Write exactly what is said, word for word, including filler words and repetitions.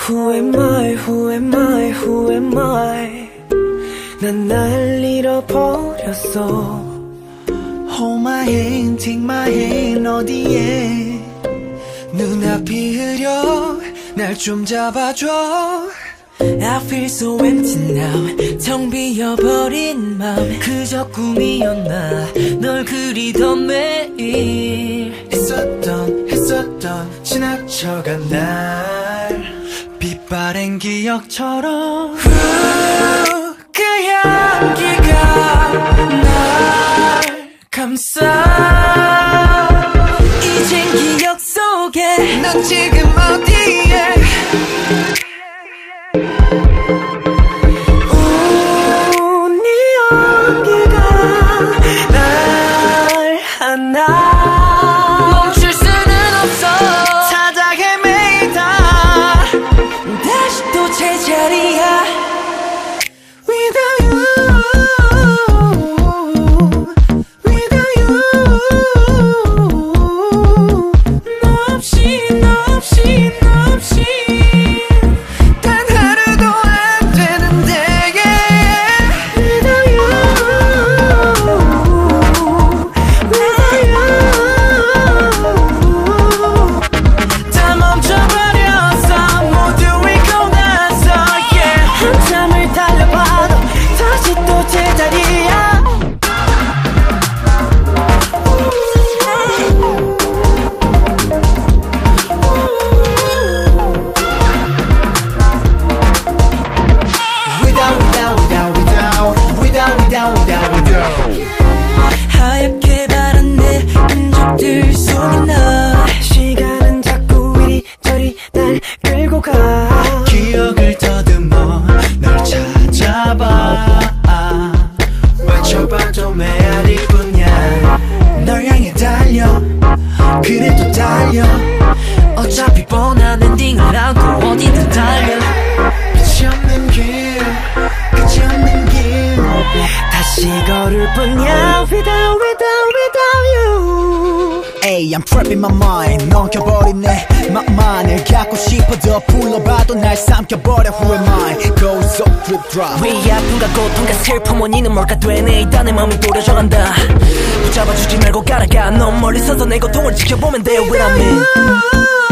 Who am I, who am I, who am I? 난 날 잃어버렸어. Hold my hand, take my hand 어디에 눈앞이 흐려 날 좀 잡아줘. I feel so empty now. 텅 비어버린 맘 그저 꿈이었나 널 그리던 매일 했었던 했었던 지나쳐간 날 빛바랜 기억처럼 후, 그 향기가 날 감싸. 이젠 기억 속에 넌 지금 어디에 오, 네 향기가 날 하나 멈출 수는 없어. 찾아 헤매다 다시 또 제자리야. Without you, without you 너 없이 너 없이 너 없이 단 하루도 안 되는데 yeah. Without you, without you 다 멈춰버렸어. 모두 잃고 나서 yeah. 한참을 달려봐도 다시 또 제자리야. Without, without, without, without, without, without, without, without. 하얗게 바란 내 흔적들 속에 나 시간은 자꾸 이리저리 날 끌고 가. 기억을 더듬어 널 찾아봐. 외쳐봐도 메아릴 뿐이야. 널 향해 달려 그래도 달려. 어차피 뻔한 엔딩을 안고 어디든 달려. 끝이 없는 길 끝이 없는 길 다시 걸을 뿐이야. Without, without, without you. Hey, I'm trapping my mind 넘겨버린 내 맘만을 갖고 싶어도 불러봐도 날 삼켜버려. Who am I? Goes up, drip, drop. 위 아픔과 고통과 슬픔 원인은 뭘까 되네. 이딴 내 맘이 도려져간다. 붙잡아주지 말고 가라가. 넌 멀리 서서 내 고통을 지켜보면 돼. When I'm in